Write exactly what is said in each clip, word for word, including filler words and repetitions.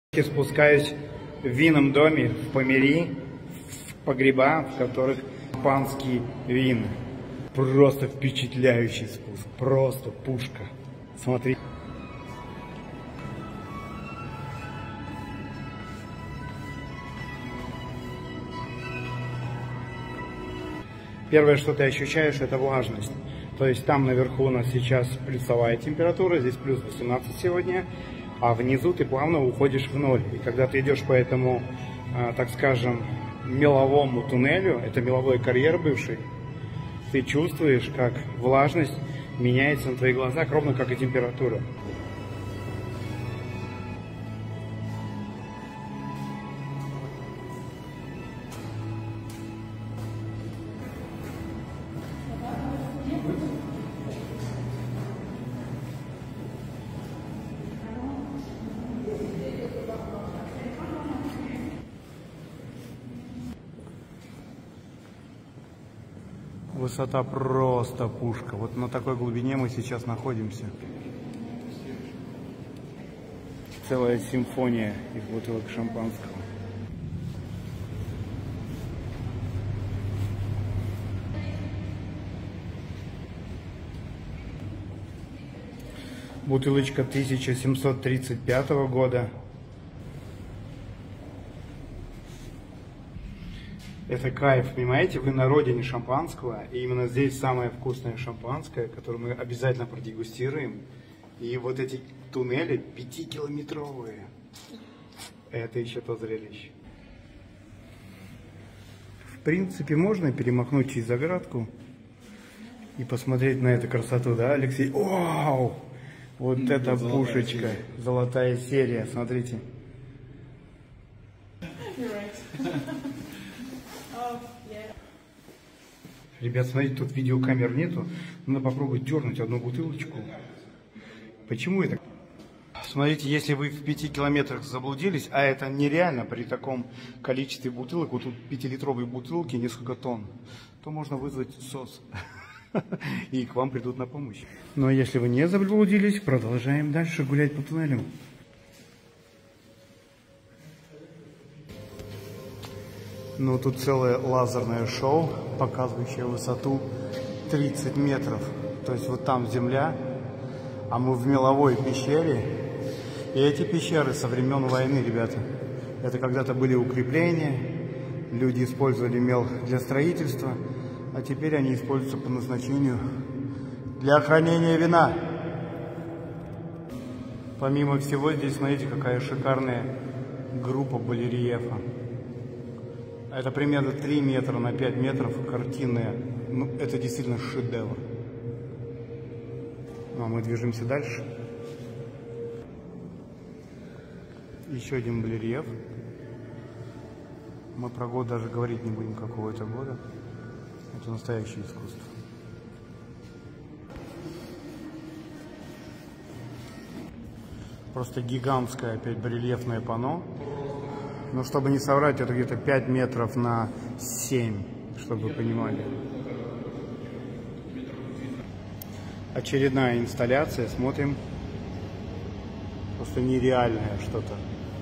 Спускаюсь в винном доме в Помери, в погреба, в которых шампанские вина. Просто впечатляющий спуск, просто пушка. Смотри. Первое, что ты ощущаешь, это влажность. То есть там наверху у нас сейчас плюсовая температура, здесь плюс восемнадцать сегодня. А внизу ты плавно уходишь в ноль. И когда ты идешь по этому, так скажем, меловому туннелю, это меловой карьер бывший, ты чувствуешь, как влажность меняется на твоих глазах, ровно как и температура. Высота просто пушка. Вот на такой глубине мы сейчас находимся. Целая симфония из бутылок шампанского. Бутылочка тысяча семьсот тридцать пятого года. Это кайф, понимаете, вы на родине шампанского, и именно здесь самое вкусное шампанское, которое мы обязательно продегустируем. И вот эти туннели пятикилометровые, это еще то зрелище. В принципе, можно перемахнуть через оградку и посмотреть на эту красоту, да, Алексей? Вау! Вот mm, эта пушечка, серия. Золотая серия, смотрите. Ребят, смотрите, тут видеокамер нету. Надо попробовать дернуть одну бутылочку. Почему это? Смотрите, если вы в пяти километрах заблудились, а это нереально при таком количестве бутылок, вот тут пятилитровые бутылки, несколько тонн, то можно вызвать СОС. И к вам придут на помощь. Но если вы не заблудились, продолжаем дальше гулять по туннелю. Ну, тут целое лазерное шоу, показывающее высоту тридцать метров. То есть вот там земля, а мы в меловой пещере. И эти пещеры со времен войны, ребята. Это когда-то были укрепления, люди использовали мел для строительства, а теперь они используются по назначению для хранения вина. Помимо всего, здесь, смотрите, какая шикарная группа барельефа. Это примерно три метра на пять метров, картинная. Ну, это действительно шедевр. Ну, а мы движемся дальше. Еще один барельеф. Мы про год даже говорить не будем, какого это года. Это настоящее искусство. Просто гигантское опять барельефное панно. Но чтобы не соврать, это где-то пять метров на семь, чтобы вы понимали. Очередная инсталляция, смотрим. Просто нереальное что-то.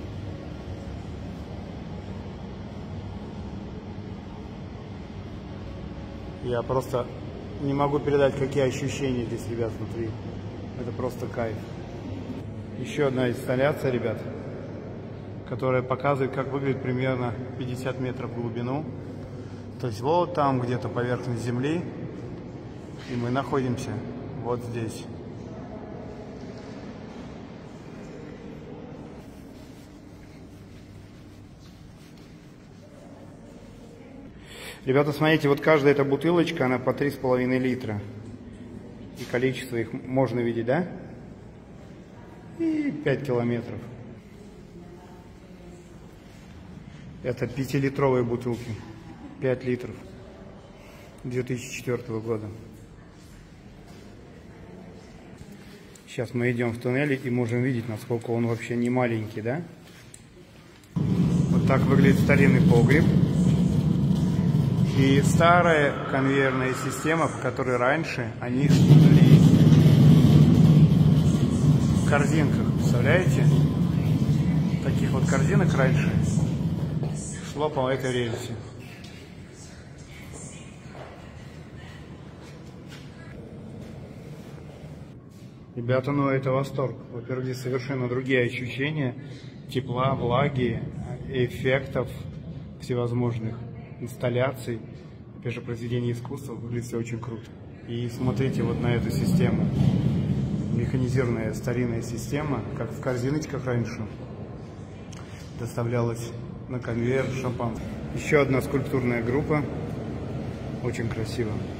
Я просто не могу передать, какие ощущения здесь, ребят, внутри. Это просто кайф. Еще одна инсталляция, ребят, которая показывает, как выглядит примерно пятьдесят метров в глубину. То есть вот там где-то поверхность земли, и мы находимся вот здесь. Ребята, смотрите, вот каждая эта бутылочка, она по три с половиной литра. И количество их можно видеть, да? И пять километров. Это пятилитровые бутылки, пять литров, две тысячи четвёртого года. Сейчас мы идем в туннеле и можем видеть, насколько он вообще не маленький, да? Вот так выглядит старинный погреб. И старая конвейерная система, по которой раньше они шли в корзинках, представляете? таких вот корзинок раньше шло по этой рельсе. Ребята, ну это восторг. Во-первых, здесь совершенно другие ощущения тепла, влаги, эффектов всевозможных, инсталляций. Опять же, произведение искусства, выглядит все очень круто. И смотрите вот на эту систему. Механизированная старинная система, как в корзиночках раньше, доставлялась на конвейер шампанское. Еще одна скульптурная группа. Очень красиво.